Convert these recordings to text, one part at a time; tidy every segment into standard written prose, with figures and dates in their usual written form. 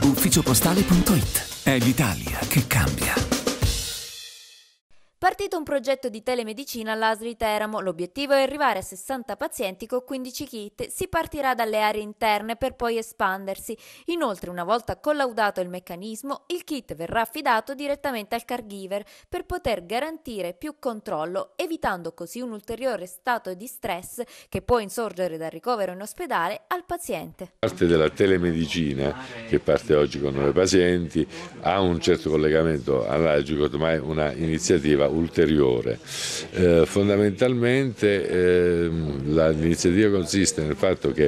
Ufficiopostale.it. È l'Italia che cambia. Partito un progetto di telemedicina all'ASL Teramo. L'obiettivo è arrivare a 60 pazienti con 15 kit. Si partirà dalle aree interne per poi espandersi. Inoltre, una volta collaudato il meccanismo, il kit verrà affidato direttamente al caregiver per poter garantire più controllo, evitando così un ulteriore stato di stress che può insorgere dal ricovero in ospedale al paziente. Parte della telemedicina, che parte oggi con 9 pazienti, ha un certo collegamento all'Agicot, ma è una iniziativa ulteriore. Fondamentalmente l'iniziativa consiste nel fatto che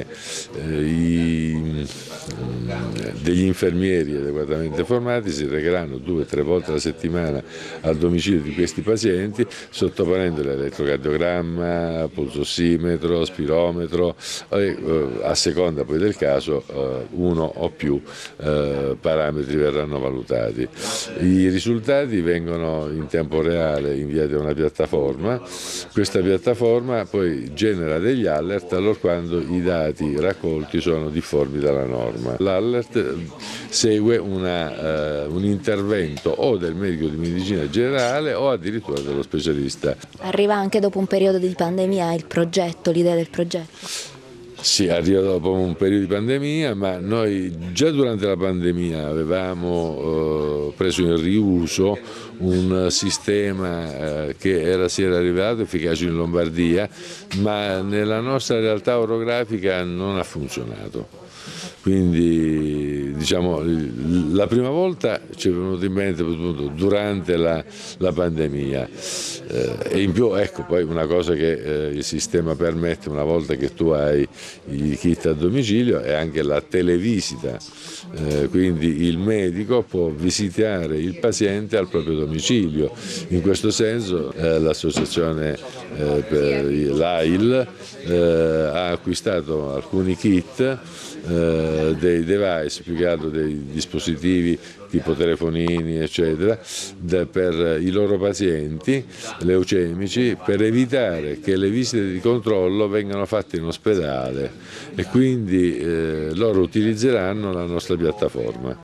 degli infermieri adeguatamente formati si recheranno 2 o 3 volte alla settimana al domicilio di questi pazienti, sottoponendo l'elettrocardiogramma, pulsossimetro, spirometro, a seconda poi del caso uno o più parametri verranno valutati. I risultati vengono in tempo reale inviati a una piattaforma. Questa piattaforma poi genera degli alert allorquando i dati raccolti sono difformi dalla norma. L'alert segue un intervento o del medico di medicina generale o addirittura dello specialista. Arriva anche dopo un periodo di pandemia l'idea del progetto? Sì, arriva dopo un periodo di pandemia, ma noi già durante la pandemia avevamo preso in riuso un sistema che si era rivelato efficace in Lombardia, ma nella nostra realtà orografica non ha funzionato. Quindi diciamo la prima volta ci è venuto in mente durante la pandemia e in più ecco poi una cosa che il sistema permette una volta che tu hai i kit a domicilio è anche la televisita, quindi il medico può visitare il paziente al proprio domicilio. In questo senso l'associazione l'AIL ha acquistato alcuni kit, dei device, più che altro dei dispositivi tipo telefonini eccetera, per i loro pazienti leucemici, per evitare che le visite di controllo vengano fatte in ospedale e quindi loro utilizzeranno la nostra piattaforma.